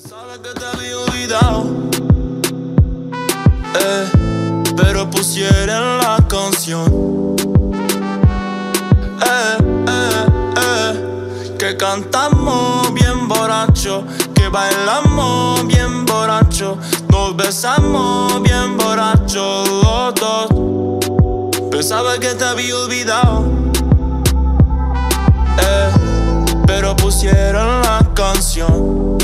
Sabes que te había olvidado, pero pusieron la canción, que cantamos bien borracho, que bailamos bien borracho, nos besamos bien borracho los dos. Pensaba que te había olvidado, pero pusieron la canción,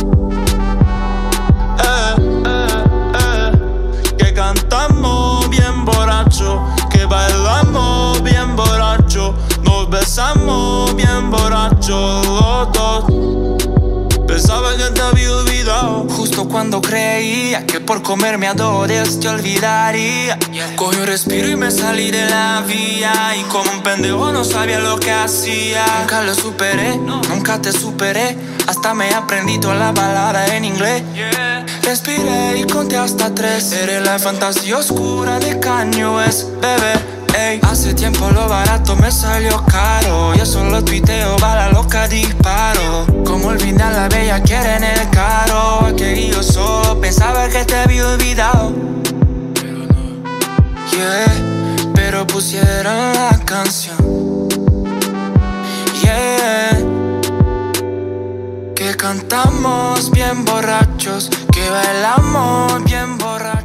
que cantamos bien borracho, que bailamos bien borracho, nos besamos bien borracho los dos. Pensaba que te había olvidado, justo cuando creía que por comerme a dores te olvidaría. Cogí un respiro y me salí de la vía, y como un pendejo no sabía lo que hacía. Nunca lo superé, nunca te superé, hasta me aprendí toda la palabra en inglés. Respiré y conté hasta 3. Eres la fantasía oscura de Kanye West, bebé. Ey, hace tiempo lo barato me salió caro, yo solo tuiteo, bala loca disparo. Como olvidar la bella quiere en el carro, que yo solo pensaba que te había olvidado, pero no. Pero pusieron la canción, que cantamos bien borrachos, que bailamos bien borrachos.